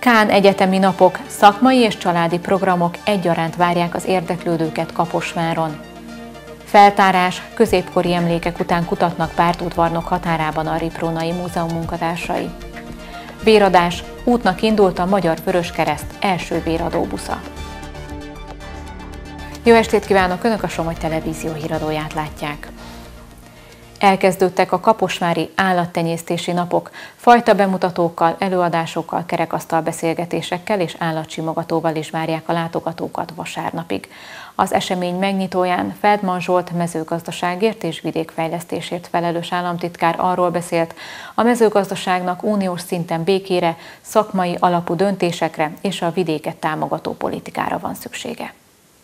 Kán egyetemi napok, szakmai és családi programok egyaránt várják az érdeklődőket Kaposváron. Feltárás, középkori emlékek után kutatnak pártudvarnok határában a Riprónai Múzeum munkatársai. Véradás, útnak indult a Magyar Vöröskereszt első véradóbusza. Jó estét kívánok! Önök a Somogy Televízió híradóját látják. Elkezdődtek a kaposvári állattenyésztési napok, fajta bemutatókkal, előadásokkal, kerekasztal beszélgetésekkel és állatsimogatóval is várják a látogatókat vasárnapig. Az esemény megnyitóján Feldman Zsolt mezőgazdaságért és vidékfejlesztésért felelős államtitkár arról beszélt, a mezőgazdaságnak uniós szinten békére, szakmai alapú döntésekre és a vidéket támogató politikára van szüksége.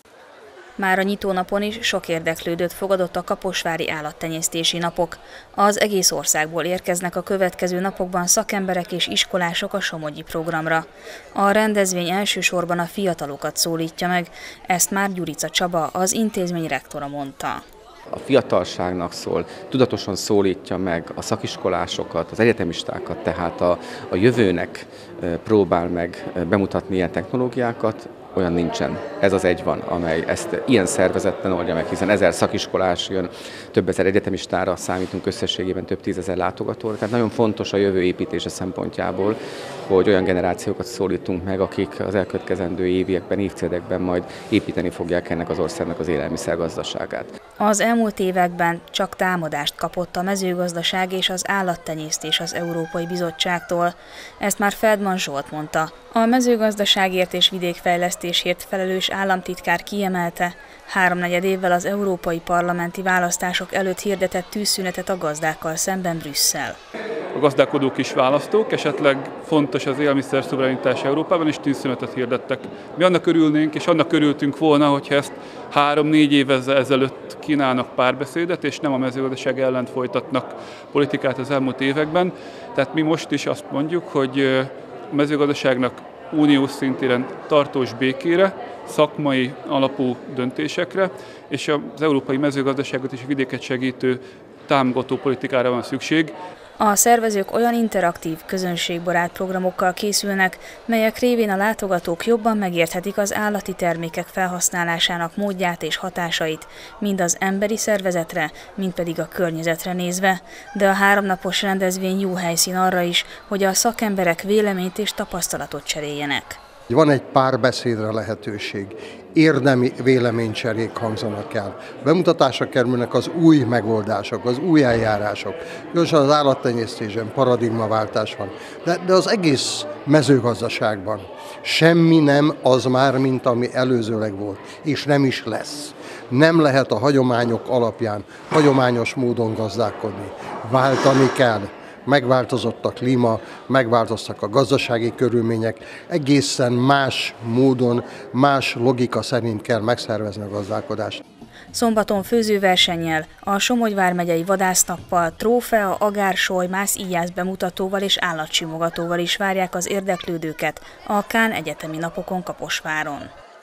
Már a nyitónapon is sok érdeklődőt fogadott a kaposvári állattenyésztési napok. Az egész országból érkeznek a következő napokban szakemberek és iskolások a somogyi programra. A rendezvény elsősorban a fiatalokat szólítja meg, ezt már Gyurica Csaba, az intézmény rektora mondta. A fiatalságnak szól, tudatosan szólítja meg a szakiskolásokat, az egyetemistákat, tehát a jövőnek próbál meg bemutatni ilyen technológiákat, olyan nincsen. Ez az egy van, amely ezt ilyen szervezetten oldja meg, hiszen 1000 szakiskolás jön, több ezer egyetemistára számítunk összességében, több tízezer látogatóra. Tehát nagyon fontos a jövő építése szempontjából, hogy olyan generációkat szólítunk meg, akik az elkövetkezendő években, évtizedekben majd építeni fogják ennek az országnak az élelmiszergazdaságát. Az elmúlt években csak támadást kapott a mezőgazdaság és az állattenyésztés az Európai Bizottságtól. Ezt már Feldman Zsolt mondta. A mezőgazdaságért és vidékfejlesztésért felelős államtitkár kiemelte, 3-4 évvel az európai parlamenti választások előtt hirdetett tűzszünetet a gazdákkal szemben Brüsszel. A gazdálkodók is választók, esetleg fontos az élelmiszer szuverenitás Európában, és tűzszünetet hirdettek. Mi annak örülnénk, és annak örültünk volna, hogyha ezt 3-4 évvel ezelőtt kínálnak párbeszédet, és nem a mezőgazdaság ellen folytatnak politikát az elmúlt években. Tehát mi most is azt mondjuk, hogy a mezőgazdaságnak uniós szintéren tartós békére, szakmai alapú döntésekre, és az európai mezőgazdaságot és vidéket segítő támogató politikára van szükség. A szervezők olyan interaktív, közönségbarát programokkal készülnek, melyek révén a látogatók jobban megérthetik az állati termékek felhasználásának módját és hatásait, mind az emberi szervezetre, mind pedig a környezetre nézve. De a 3 napos rendezvény jó helyszín arra is, hogy a szakemberek véleményt és tapasztalatot cseréljenek. Van egy párbeszédre lehetőség, érdemi véleménycserék hangzanak el. Bemutatásra kerülnek az új megoldások, az új eljárások. Különösen az állattenyésztésben paradigmaváltás van, de az egész mezőgazdaságban semmi nem az már, mint ami előzőleg volt, és nem is lesz. Nem lehet a hagyományok alapján, hagyományos módon gazdálkodni. Váltani kell. Megváltozott a klíma, megváltoztak a gazdasági körülmények, egészen más módon, más logika szerint kell megszervezni a gazdálkodást. Szombaton főzőversennyel, a Somogy vármegyei vadásznappal, trófea, agársoj, mász-íjász bemutatóval és állatsimogatóval is várják az érdeklődőket a Kán egyetemi napokon Kaposváron.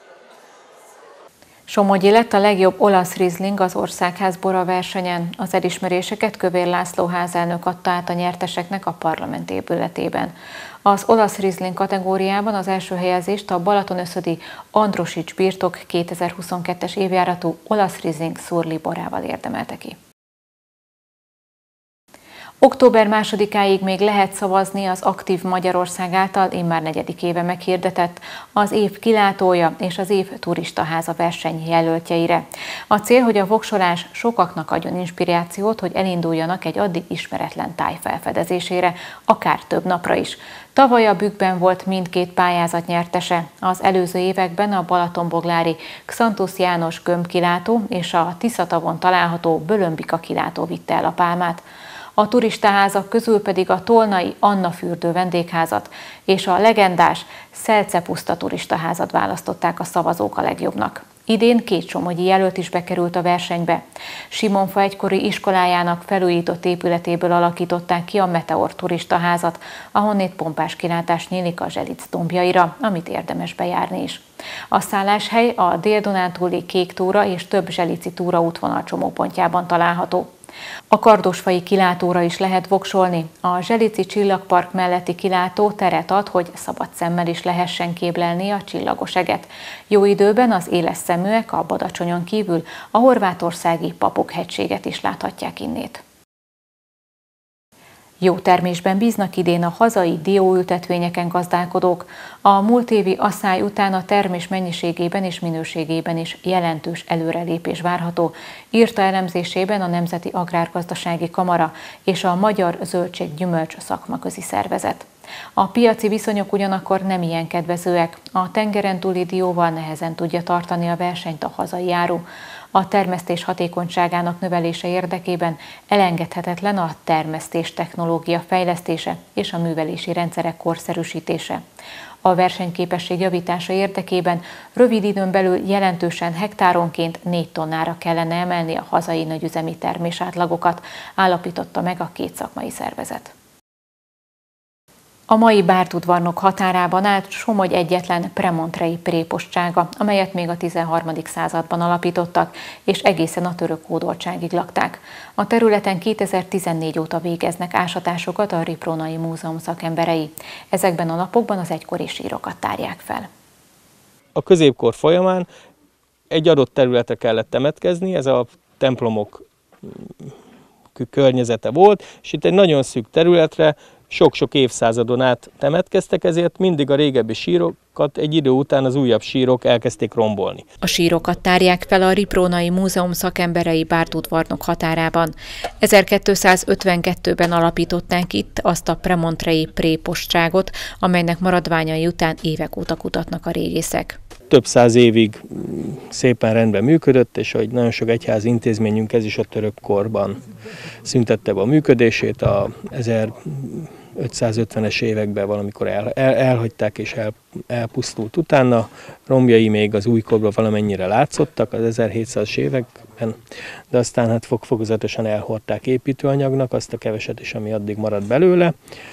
Somogyi lett a legjobb olasz rizling az Országház bora versenyen. Az elismeréseket Kövér László házelnök adta át a nyerteseknek a parlament épületében. Az olasz rizling kategóriában az első helyezést a Balatonöszödi Androsics birtok 2022-es évjáratú olasz rizling szurli borával érdemelte ki. Október 2-áig még lehet szavazni az Aktív Magyarország által immár 4. éve meghirdetett az év kilátója és az év turistaháza verseny jelöltjeire. A cél, hogy a voksolás sokaknak adjon inspirációt, hogy elinduljanak egy addig ismeretlen táj felfedezésére, akár több napra is. Tavaly a Bükkben volt mindkét pályázat nyertese. Az előző években a balatonboglári Xanthus János gömbkilátó és a Tiszatavon található Bölömbika kilátó vitte el a pálmát. A turistaházak közül pedig a tolnai Anna fürdő vendégházat és a legendás Szelce-puszta turistaházat választották a szavazók a legjobbnak. Idén 2 somogyi jelölt is bekerült a versenybe. Simonfa egykori iskolájának felújított épületéből alakították ki a Meteor turistaházat, ahonnét pompás kilátás nyílik a Zselic dombjaira, amit érdemes bejárni is. A szálláshely a Dél-Dunántúli Kék túra és több zselici túra útvonal csomópontjában található. A Kardosfai kilátóra is lehet voksolni. A Zselici Csillagpark melletti kilátó teret ad, hogy szabad szemmel is lehessen kéblelni a csillagos eget. Jó időben az éles szeműek a Badacsonyon kívül a horvátországi Papok-hegységet is láthatják innét. Jó termésben bíznak idén a hazai dióültetvényeken gazdálkodók. A múlt évi asszály után a termés mennyiségében és minőségében is jelentős előrelépés várható, írta elemzésében a Nemzeti Agrárgazdasági Kamara és a Magyar Zöldség-Gyümölcs Szakmaközi Szervezet. A piaci viszonyok ugyanakkor nem ilyen kedvezőek. A tengeren túli dióval nehezen tudja tartani a versenyt a hazai áru. A termesztés hatékonyságának növelése érdekében elengedhetetlen a termesztés technológia fejlesztése és a művelési rendszerek korszerűsítése. A versenyképesség javítása érdekében rövid időn belül jelentősen hektáronként 4 tonnára kellene emelni a hazai nagyüzemi termésátlagokat, állapította meg a két szakmai szervezet. A mai Bártudvarnok határában állt Somogy egyetlen premontrei prépostsága, amelyet még a 13. században alapítottak, és egészen a török hódoltságig lakták. A területen 2014 óta végeznek ásatásokat a Riprónai Múzeum szakemberei. Ezekben a napokban az egykori sírokat tárják fel. A középkor folyamán egy adott területre kellett temetkezni, ez a templomok környezete volt, és itt egy nagyon szűk területre sok-sok évszázadon át temetkeztek, ezért mindig a régebbi sírokat egy idő után az újabb sírok elkezdték rombolni. A sírokat tárják fel a Riprónai Múzeum szakemberei Bártudvarnok határában. 1252-ben alapították itt azt a premontrei prépostságot, amelynek maradványai után évek óta kutatnak a régészek. Több száz évig szépen rendben működött, és ahogy nagyon sok egyházi intézményünk, ez is a török korban szüntette be a működését. A 1550-es években valamikor elhagyták és elpusztult utána. Romjai még az újkorban valamennyire látszottak az 1700-as években, de aztán hát fokozatosan elhordták építőanyagnak azt a keveset is, ami addig maradt belőle.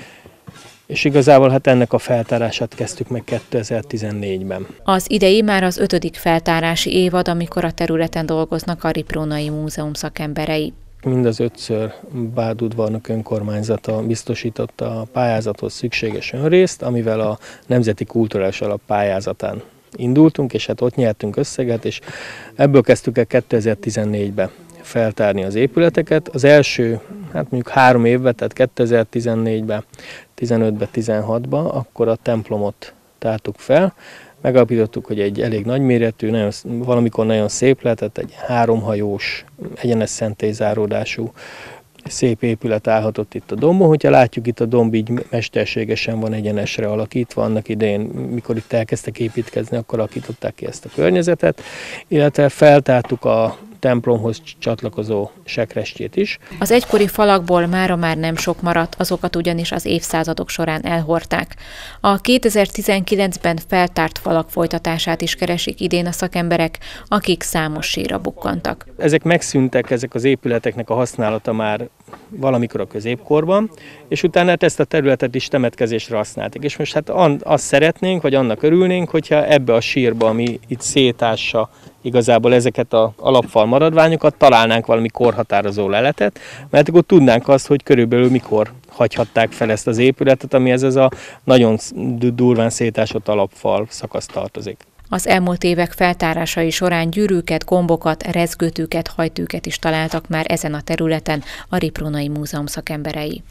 És igazából hát ennek a feltárását kezdtük meg 2014-ben. Az idei már az 5. feltárási évad, amikor a területen dolgoznak a Riprónai Múzeum szakemberei. Mind az 5-ször Bártudvarnok önkormányzata biztosította a pályázathoz szükséges önrészt, amivel a Nemzeti Kulturális Alap pályázatán indultunk, és hát ott nyertünk összeget, és ebből kezdtük el 2014-ben feltárni az épületeket. Az első, hát mondjuk 3 évben, tehát 2014-ben, 15-ben, 16-ban, akkor a templomot tártuk fel. Megalapítottuk, hogy egy elég nagyméretű, valamikor nagyon szép lehetett, egy 3 hajós, egyenes szentélyzáródású szép épület állhatott itt a dombon. Hogyha látjuk, itt a domb így mesterségesen van egyenesre alakítva, annak idején, mikor itt elkezdtek építkezni, akkor alakították ki ezt a környezetet, illetve feltártuk a templomhoz csatlakozó sekrestjét is. Az egykori falakból mára már nem sok maradt, azokat ugyanis az évszázadok során elhordták. A 2019-ben feltárt falak folytatását is keresik idén a szakemberek, akik számos sírra bukkantak. Ezek megszűntek, ezek az épületeknek a használata már valamikor a középkorban, és utána ezt a területet is temetkezésre használták. És most hát azt szeretnénk, vagy annak örülnénk, hogyha ebbe a sírba, ami itt szétássa igazából ezeket az alapfal maradványokat, találnánk valami korhatározó leletet, mert akkor tudnánk azt, hogy körülbelül mikor hagyhatták fel ezt az épületet, amihez ez a nagyon durván szétásott alapfal szakasz tartozik. Az elmúlt évek feltárásai során gyűrűket, gombokat, rezgőtűket, hajtűket is találtak már ezen a területen a Riprónai Múzeum szakemberei.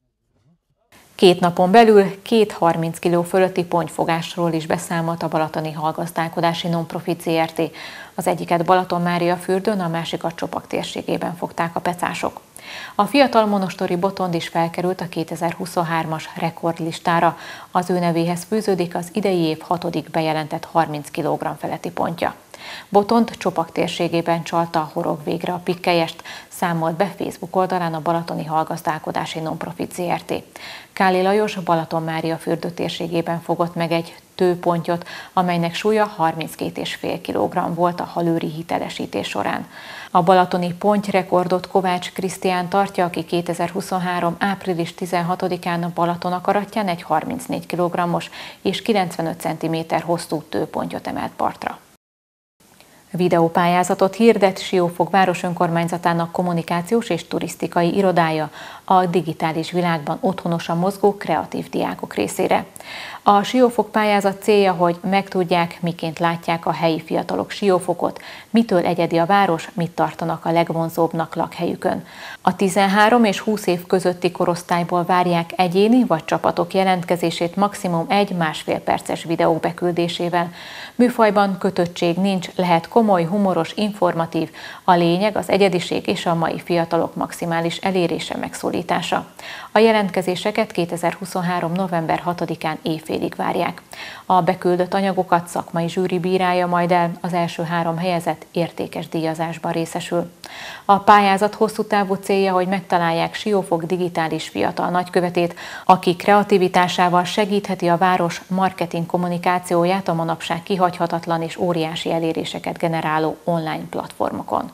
2 napon belül 2 30 kg fölötti pontyfogásról is beszámolt a Balatoni Hallgazdálkodási Non-Profit Zrt. Az egyiket Balatonmáriafürdőn, a másikat Csopak térségében fogták a pecások. A fiatal monostori botond is felkerült a 2023-as rekordlistára. Az ő nevéhez fűződik az idei év 6. bejelentett 30 kg feletti pontja. Botond Csopak térségében csalta a horog végre a pikkelyest, számolt be Facebook oldalán a Balatoni Hallgazdálkodási Non-Profit Zrt. Káli Lajos Balatonmáriafürdő térségében fogott meg egy tőpontyot, amelynek súlya 32,5 kg volt a halőri hitelesítés során. A balatoni pontyrekordot Kovács Krisztián tartja, aki 2023. április 16-án a Balatonakaratján egy 34 kg-os és 95 cm hosszú tőpontyot emelt partra. Videópályázatot hirdet Siófok város önkormányzatának kommunikációs és turisztikai irodája a digitális világban otthonosan mozgó kreatív diákok részére. A Siófok pályázat célja, hogy megtudják, miként látják a helyi fiatalok Siófokot, mitől egyedi a város, mit tartanak a legvonzóbbnak lakhelyükön. A 13 és 20 év közötti korosztályból várják egyéni vagy csapatok jelentkezését maximum 1-1,5 perces videók beküldésével. Műfajban kötöttség nincs, lehet komoly, humoros, informatív, a lényeg az egyediség és a mai fiatalok maximális elérése megszólítása. A jelentkezéseket 2023. november 6-án éjfélig várják. A beküldött anyagokat szakmai zsűri bírálja majd el, az első 3 helyezett értékes díjazásban részesül. A pályázat hosszú távú célja, hogy megtalálják Siófok digitális fiatal nagykövetét, aki kreativitásával segítheti a város marketing kommunikációját a manapság kihagyhatatlan és óriási eléréseket generáló online platformokon.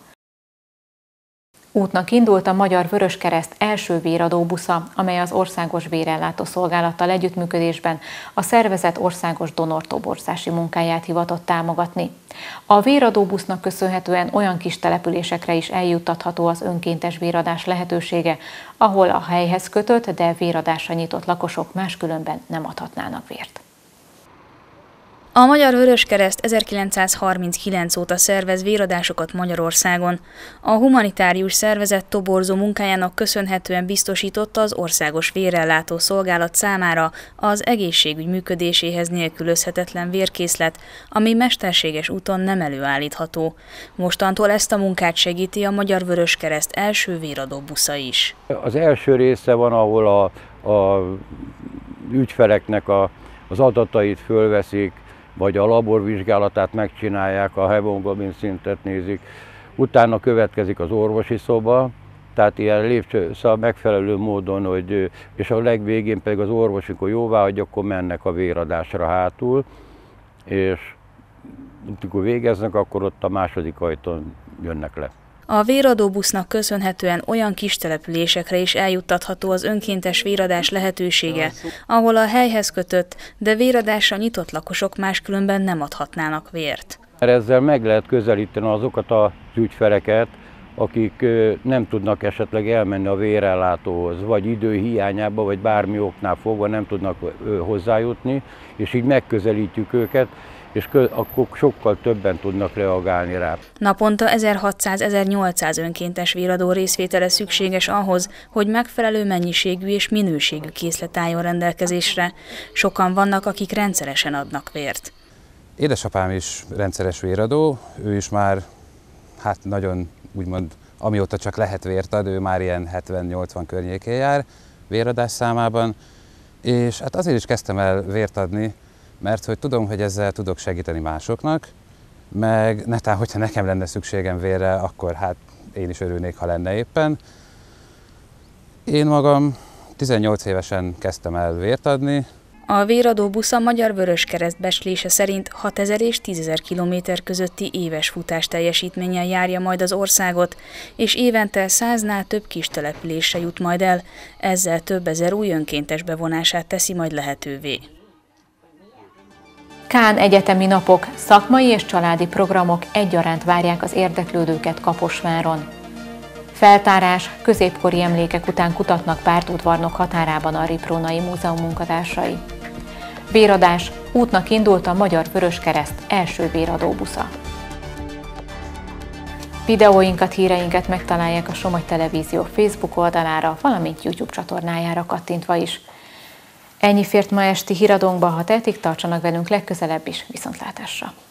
Útnak indult a Magyar Vöröskereszt első véradóbusza, amely az Országos Vérellátó Szolgálattal együttműködésben a szervezet országos donortoborzási munkáját hivatott támogatni. A véradóbusznak köszönhetően olyan kis településekre is eljuttatható az önkéntes véradás lehetősége, ahol a helyhez kötött, de véradásra nyitott lakosok máskülönben nem adhatnának vért. A Magyar Vöröskereszt 1939 óta szervez véradásokat Magyarországon. A humanitárius szervezet toborzó munkájának köszönhetően biztosította az Országos Vérellátó Szolgálat számára az egészségügy működéséhez nélkülözhetetlen vérkészlet, ami mesterséges úton nem előállítható. Mostantól ezt a munkát segíti a Magyar Vöröskereszt első véradóbusza is. Az első része van, ahol a ügyfeleknek az adatait fölveszik, vagy a laborvizsgálatát megcsinálják, a hemoglobin szintet nézik. Utána következik az orvosi szoba, tehát ilyen lépcsőszal megfelelő módon, és a legvégén pedig az orvos, amikor jóvá hagyja, akkor mennek a véradásra hátul, és amikor végeznek, akkor ott a második ajtón jönnek le. A véradóbusznak köszönhetően olyan kis településekre is eljuttatható az önkéntes véradás lehetősége, ahol a helyhez kötött, de véradásra nyitott lakosok máskülönben nem adhatnának vért. Ezzel meg lehet közelíteni azokat az ügyfeleket, akik nem tudnak esetleg elmenni a vérellátóhoz, vagy idő hiányában, vagy bármi oknál fogva nem tudnak hozzájutni, és így megközelítjük őket, és akkor sokkal többen tudnak reagálni rá. Naponta 1600-1800 önkéntes véradó részvétele szükséges ahhoz, hogy megfelelő mennyiségű és minőségű készlet álljon rendelkezésre. Sokan vannak, akik rendszeresen adnak vért. Édesapám is rendszeres véradó, ő is már nagyon úgymond, amióta csak lehet vért ad, ő már ilyen 70-80 környékén jár véradás számában, és hát azért is kezdtem el vért adni, mert hogy tudom, hogy ezzel tudok segíteni másoknak, meg netán, hogyha nekem lenne szükségem vérre, akkor én is örülnék, ha lenne éppen. Én magam 18 évesen kezdtem el vért adni. A véradóbusz a Magyar Vöröskereszt becslése szerint 6000 és 10.000 kilométer közötti éves futás teljesítménnyel járja majd az országot, és évente 100-nál több kis településre jut majd el, ezzel több ezer új önkéntes bevonását teszi majd lehetővé. Kán egyetemi napok, szakmai és családi programok egyaránt várják az érdeklődőket Kaposváron. Feltárás, középkori emlékek után kutatnak pártudvarnok határában a Riprónai Múzeum munkatársai. Véradás, útnak indult a Magyar Vöröskereszt első véradóbusza. Videóinkat, híreinket megtalálják a Somogy Televízió Facebook oldalára, valamint YouTube csatornájára kattintva is. Ennyi fért ma esti híradónkba, ha tehetik, tartsanak velünk legközelebb is, viszontlátásra!